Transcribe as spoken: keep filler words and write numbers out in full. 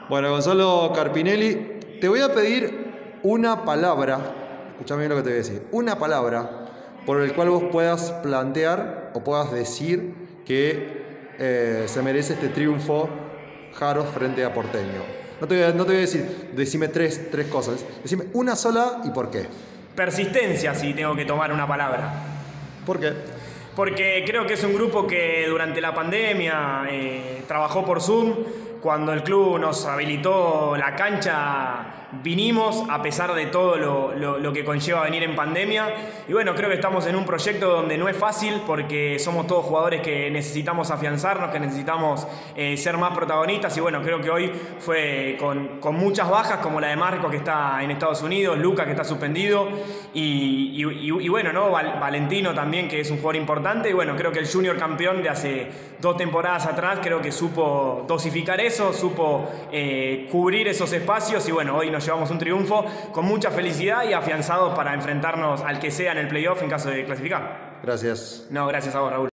Bueno, Gonzalo Carpinelli, te voy a pedir una palabra, escuchame bien lo que te voy a decir, una palabra por el cual vos puedas plantear o puedas decir que eh, se merece este triunfo Jaro frente a Porteño. No te voy a, no te voy a decir, decime tres, tres cosas, decime una sola y por qué. Persistencia, si tengo que tomar una palabra. ¿Por qué? Porque creo que es un grupo que durante la pandemia eh, trabajó por Zoom. Cuando el club nos habilitó la cancha, vinimos a pesar de todo lo, lo, lo que conlleva venir en pandemia. Y bueno, creo que estamos en un proyecto donde no es fácil porque somos todos jugadores que necesitamos afianzarnos, que necesitamos eh, ser más protagonistas. Y bueno, creo que hoy fue con, con muchas bajas, como la de Marco, que está en Estados Unidos, Luca, que está suspendido, y, y, y, y bueno, ¿no? Val, Valentino también, que es un jugador importante. Y bueno, creo que el Junior campeón de hace dos temporadas atrás, creo que supo dosificar eso. Eso, supo eh, cubrir esos espacios y bueno, hoy nos llevamos un triunfo con mucha felicidad y afianzados para enfrentarnos al que sea en el playoff en caso de clasificar. Gracias. No, gracias a vos, Raúl.